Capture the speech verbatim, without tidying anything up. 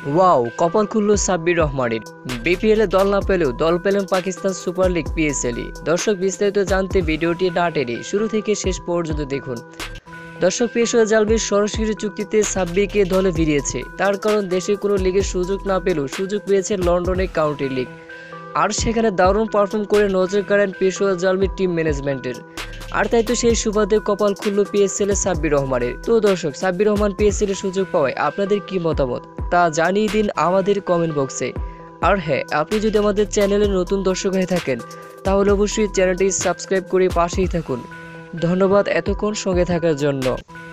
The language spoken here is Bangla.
ওয়াও, কপাল খুলল সাব্বির রহমানের। বিপিএলে দল না পেলেও দল পেলেন পাকিস্তান সুপার লিগ পিএসএলই। দর্শক, বিস্তারিত জানতে ভিডিওটি না টেনে শুরু থেকে শেষ পর্যন্ত দেখুন। দর্শক, পেশোয়া জালবির সরাসরি চুক্তিতে সাব্বিরকে দলে ভিড়িয়েছে। তার কারণ, দেশে কোনো লিগের সুযোগ না পেলেও সুযোগ পেয়েছে লন্ডনের কাউন্টি লিগ, আর সেখানে দারুণ পারফর্ম করে নজর কাড়েন পেশোয়া জালবির টিম ম্যানেজমেন্টের। আর তাই তো সেই সুবাদে কপাল খুলল পিএসএল এ সাব্বির রহমানের। তো দর্শক, সাব্বির রহমান পিএসএল এর সুযোগ পাওয়ায় আপনাদের কি মতামত তা জানিয়ে দিন আমাদের কমেন্ট বক্সে। আর হ্যাঁ, আপনি যদি আমাদের চ্যানেলে নতুন দর্শক হয়ে থাকেন তাহলে অবশ্যই চ্যানেলটি সাবস্ক্রাইব করে পাশেই থাকুন। ধন্যবাদ এতক্ষণ সঙ্গে থাকার জন্য।